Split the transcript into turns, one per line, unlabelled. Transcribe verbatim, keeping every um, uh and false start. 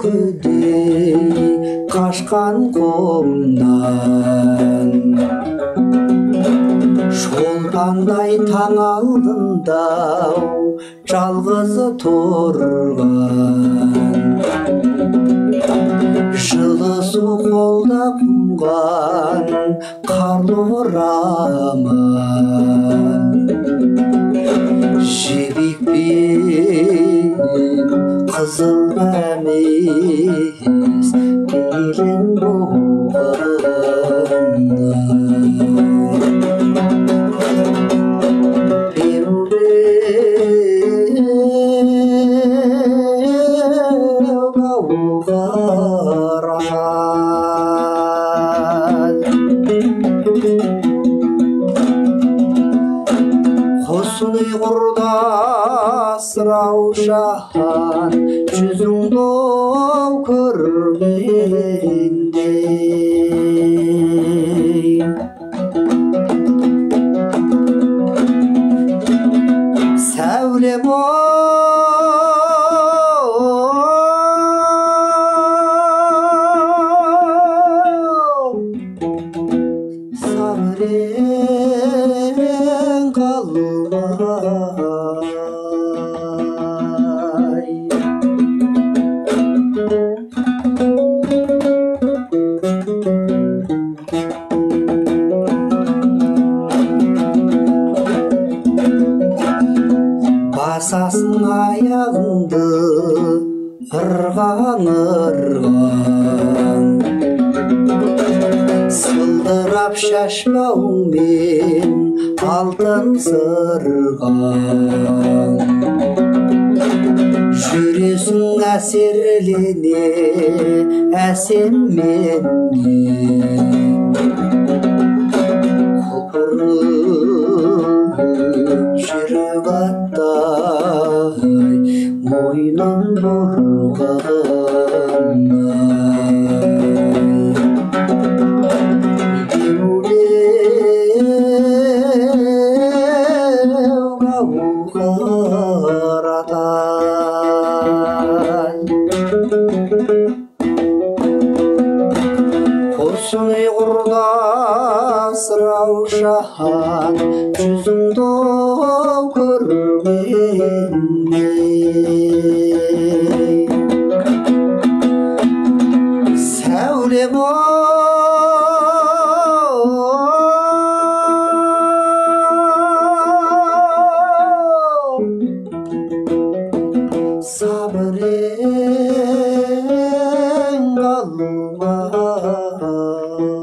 түлкідей қашқан құмнан, шолпандай таң алдында жалғызы тұрған, жылы су қолда құмған қарлы орамал, жібекпен қызыл әмес келін Құсыны құрдас раушан жүзіңді көргендей, сәулем сабырен қалмай, басасын аяғыңды ырған-ырған, сылдырап шашбауыңмен алтын сырған, жүресің әсерлене әсем менен, құлпырып жүрек аттай мойнын Құсыны құрдас раушан жүзіңді көргендей, сәулем сабырен қалмай.